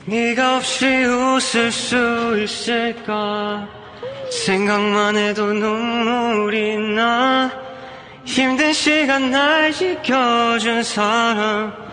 네가 없이 웃을 수 있을까 생각만 해도 눈물이 나 힘든 시간 날 지켜준 사람